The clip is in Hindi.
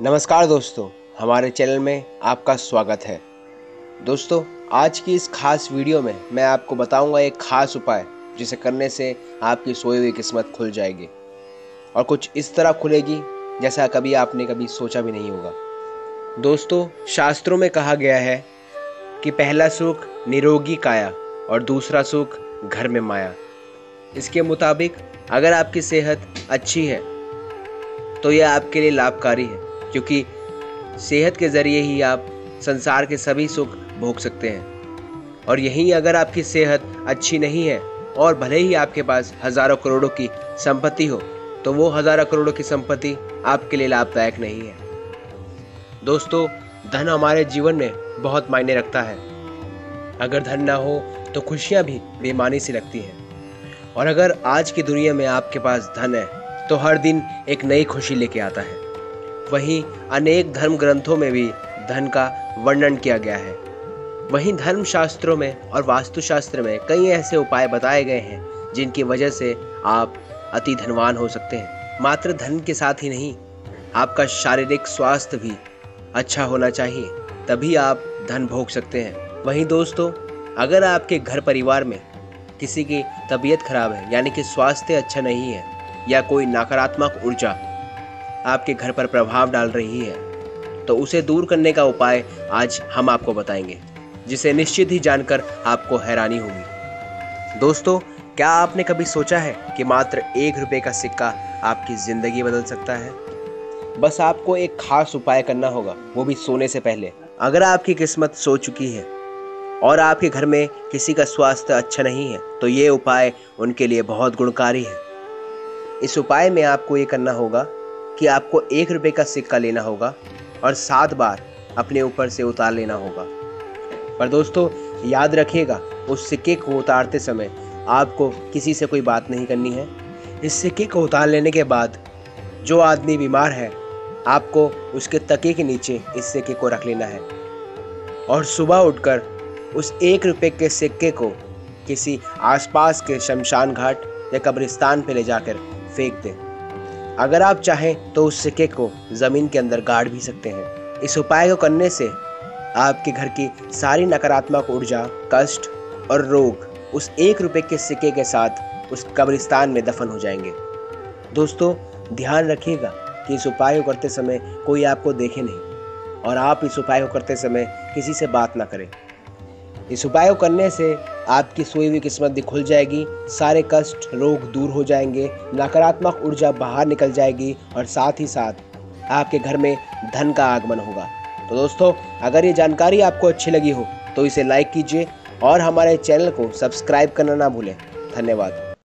नमस्कार दोस्तों, हमारे चैनल में आपका स्वागत है। दोस्तों, आज की इस खास वीडियो में मैं आपको बताऊंगा एक खास उपाय जिसे करने से आपकी सोई हुई किस्मत खुल जाएगी और कुछ इस तरह खुलेगी जैसा आपने कभी सोचा भी नहीं होगा। दोस्तों, शास्त्रों में कहा गया है कि पहला सुख निरोगी काया और दूसरा सुख घर में माया। इसके मुताबिक अगर आपकी सेहत अच्छी है तो यह आपके लिए लाभकारी है, क्योंकि सेहत के ज़रिए ही आप संसार के सभी सुख भोग सकते हैं। और यहीं अगर आपकी सेहत अच्छी नहीं है और भले ही आपके पास हज़ारों करोड़ों की संपत्ति हो, तो वो हज़ारों करोड़ों की संपत्ति आपके लिए लाभदायक नहीं है। दोस्तों, धन हमारे जीवन में बहुत मायने रखता है। अगर धन ना हो तो खुशियाँ भी बेमानी सी लगती हैं। और अगर आज की दुनिया में आपके पास धन है तो हर दिन एक नई खुशी लेके आता है। वहीं अनेक धर्म ग्रंथों में भी धन का वर्णन किया गया है। वहीं धर्म शास्त्रों में और वास्तुशास्त्र में कई ऐसे उपाय बताए गए हैं जिनकी वजह से आप अति धनवान हो सकते हैं। मात्र धन के साथ ही नहीं, आपका शारीरिक स्वास्थ्य भी अच्छा होना चाहिए, तभी आप धन भोग सकते हैं। वहीं दोस्तों, अगर आपके घर परिवार में किसी की तबीयत खराब है, यानी कि स्वास्थ्य अच्छा नहीं है, या कोई नकारात्मक ऊर्जा आपके घर पर प्रभाव डाल रही है, तो उसे दूर करने का उपाय आज हम आपको बताएंगे, जिसे निश्चित ही जानकर आपको हैरानी होगी। दोस्तों, क्या आपने कभी सोचा है कि मात्र 1 रुपये का सिक्का आपकी ज़िंदगी बदल सकता है? बस आपको एक खास उपाय करना होगा, वो भी सोने से पहले। अगर आपकी किस्मत सो चुकी है और आपके घर में किसी का स्वास्थ्य अच्छा नहीं है, तो ये उपाय उनके लिए बहुत गुणकारी है। इस उपाय में आपको ये करना होगा कि आपको 1 रुपये का सिक्का लेना होगा और 7 बार अपने ऊपर से उतार लेना होगा। पर दोस्तों, याद रखिएगा, उस सिक्के को उतारते समय आपको किसी से कोई बात नहीं करनी है। इस सिक्के को उतार लेने के बाद जो आदमी बीमार है, आपको उसके तकिए के नीचे इस सिक्के को रख लेना है और सुबह उठकर उस 1 रुपये के सिक्के को किसी आसपास के शमशान घाट या कब्रिस्तान पर ले जाकर फेंक दें। अगर आप चाहें तो उस सिक्के को ज़मीन के अंदर गाड़ भी सकते हैं। इस उपाय को करने से आपके घर की सारी नकारात्मक ऊर्जा, कष्ट और रोग उस 1 रुपये के सिक्के के साथ उस कब्रिस्तान में दफन हो जाएंगे। दोस्तों, ध्यान रखिएगा कि इस उपाय को करते समय कोई आपको देखे नहीं और आप इस उपाय को करते समय किसी से बात ना करें। इस उपाय को करने से आपकी सोई हुई किस्मत भी खुल जाएगी, सारे कष्ट रोग दूर हो जाएंगे, नकारात्मक ऊर्जा बाहर निकल जाएगी और साथ ही साथ आपके घर में धन का आगमन होगा। तो दोस्तों, अगर ये जानकारी आपको अच्छी लगी हो तो इसे लाइक कीजिए और हमारे चैनल को सब्सक्राइब करना ना भूलें। धन्यवाद।